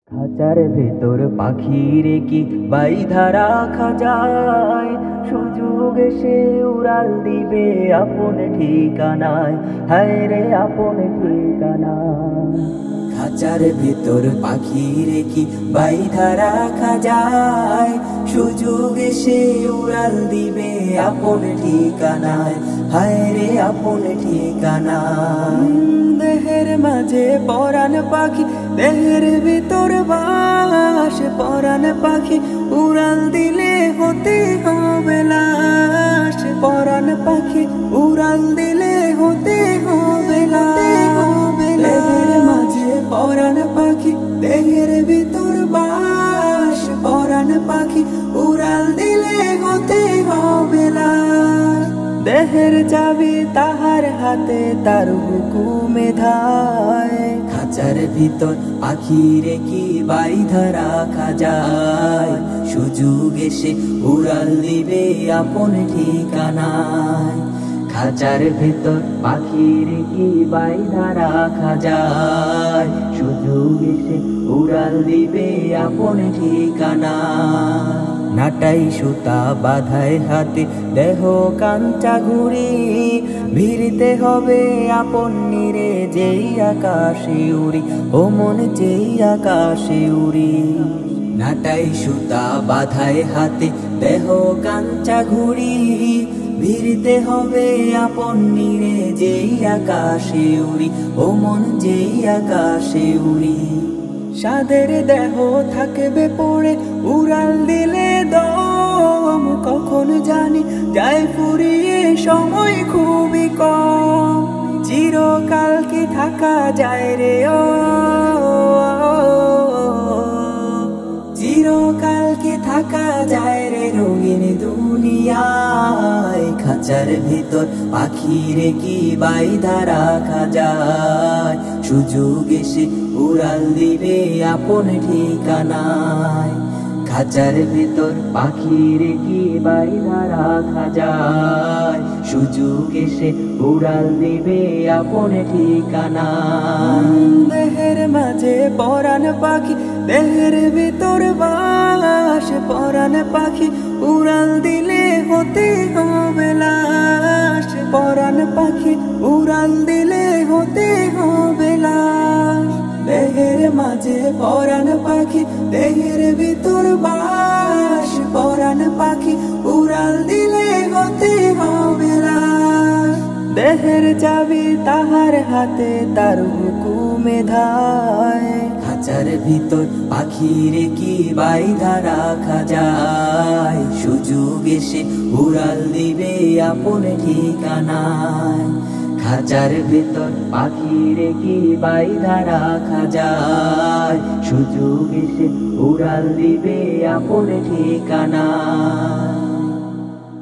খাঁচার ভেতর পাখিরে কি বাইধা রাখা যায়? সুযোগ এসে উড়াল দিবে আপন ঠিকানায়, হায় রে আপন ঠিকানায়। খাঁচার ভেতর পাখিরে কি বাইধা রাখা যায়? সুযোগ এসে উড়াল দিবে আপন ঠিকানায়, হায় রে আপন ঠিকানায়। দেহের মাঝে পরাণ পাখি, দেহের ভিতর বাস পরাণ পাখি, উড়াল দিলে হতে হবে লাশ। পরাণ পাখি উড়াল দিলে হতে হবে লাশ। দেহের মাঝে পরাণ পাখি, দেহের ভিতর বাস পরাণ পাখি, উড়াল দিলে হতে হবে লাশ। দেহের চাবি তাহার হাতে, তার হুকুমে ধায়। খাঁচার ভিতর পাখিরে কি বাইধা রাখা যায়? সুযোগ এসে উড়াল দিবে আপন ঠিকানায়। খাঁচার ভিতর পাখিরে কি বাইধা রাখা যায়? সুযোগ এসে উড়াল দিবে আপন ঠিকানায়। নাটাই সুতা বাধায় হাতে, দেহ কাঞ্চা ঘুরি, ভিড়তে হবে আপন নিরে যেই আকাশে উড়ি, ও মন যেই আকাশে উড়ি। নাটাই সুতা বাধায় হাতে, দেহ কাঞ্চা ঘুরি, ভিড়তে হবে আপন নিরে যেই আকাশে উড়ি, ও মন যেই আকাশে উড়ি। সাদের দেহ থাকবে পড়ে, উড়াল দিলে দম কখন জানি যায় ফুরিয়ে, সময় খুবই কম। চিরকাল কি থাকা যায় রে ও, চিরকাল কি থাকা যায় রে রঙিন দুনিয়ায়? খাঁচার ভিতর পাখিরে কি বাইধা রাখা যায়? সুযোগ এসে উড়াল দিবে আপন ঠিকানায়। খাঁচার ভিতর পাখিরে কি বাইধা রাখা যায়? সুযোগ এসে উড়াল দিবে আপন ঠিকানায়। দেহের মাঝে পরাণ পাখি, দেহের ভিতর বাস পরাণ পাখি, উড়াল দিলে হতে হবে লাশ। পরাণ পাখি উড়াল দিলে হতে হবে লাশ। দেহের মাঝে পরাণ পাখি, দেহের ভিতর বাস পরাণ পাখি, উড়াল দিলে হতে হবে লাশ। দেহের চাবি তাহার হাতে, তার হুকুমে ধায়। খাঁচার ভিতর পাখিরে কি বাইধা রাখা যায়? সুযোগ এসে উড়াল দিবে আপন ঠিকানায়। খাঁচার ভিতর পাখিরে কি বাইধা রাখা যায়? সুযোগ এসে উড়াল দিবে আপন ঠিকানায়।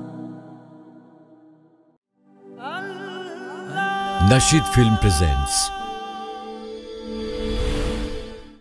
Nasheed Film presents